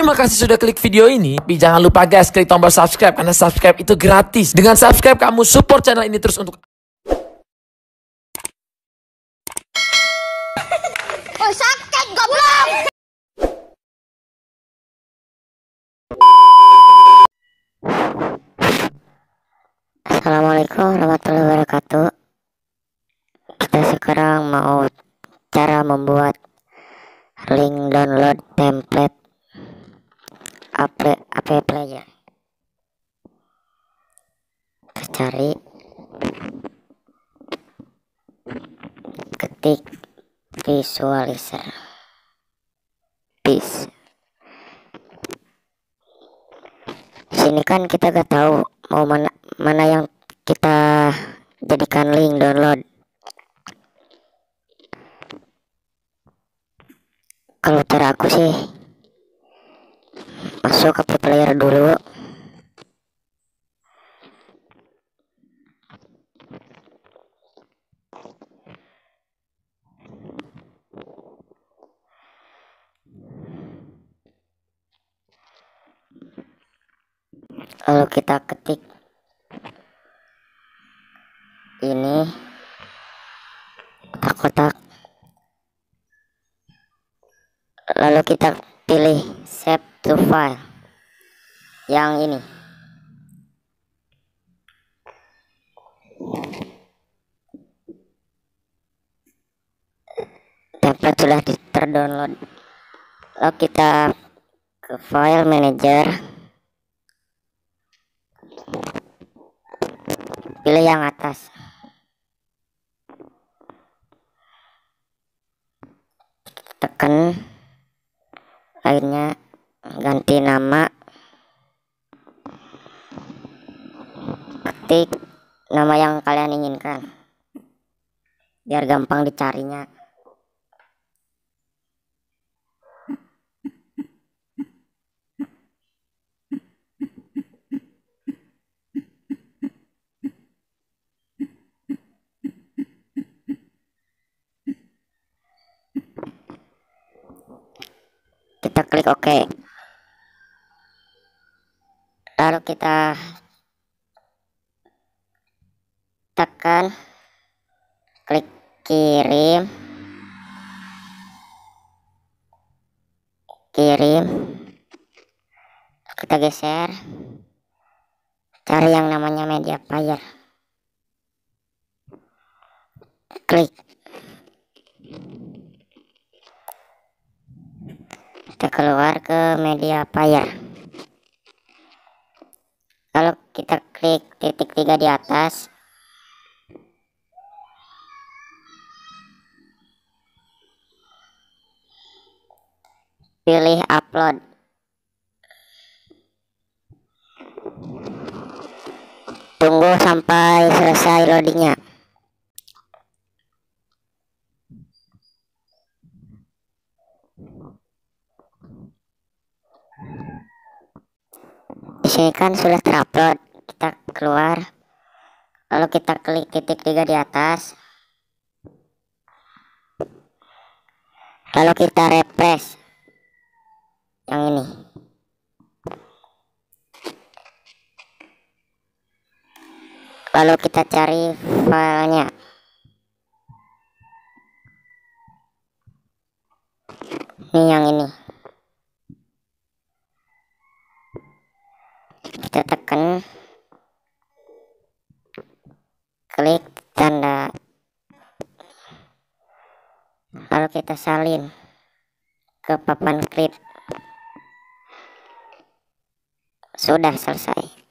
Terima kasih sudah klik video ini. Tapi jangan lupa guys, klik tombol subscribe karena subscribe itu gratis. Dengan subscribe kamu support channel ini terus untuk Oh, sakit goblok. Assalamualaikum warahmatullahi wabarakatuh. Kita sekarang mau cara membuat link download template app player. Kita cari, ketik visualizer bis. Sini kan kita gak tahu mau mana yang kita jadikan link download. Kalau cara aku sih masuk ke player dulu, lalu kita ketik ini kotak-kotak, lalu kita pilih save to file yang ini. Template sudah terdownload, lalu kita ke file manager, pilih yang atas, tekan lainnya, ganti nama, ketik nama yang kalian inginkan biar gampang dicarinya. Kita klik OK, lalu kita tekan klik kirim, kita geser, cari yang namanya media player, klik, kita keluar ke media player, lalu kita klik titik 3 di atas, pilih upload, tunggu sampai selesai loadingnya. Di sini kan sudah terupload, kita keluar, lalu kita klik titik 3 di atas, lalu kita refresh yang ini, lalu kita cari filenya, ini yang ini, kita tekan, klik tanda, lalu kita salin ke papan klip. Sudah selesai.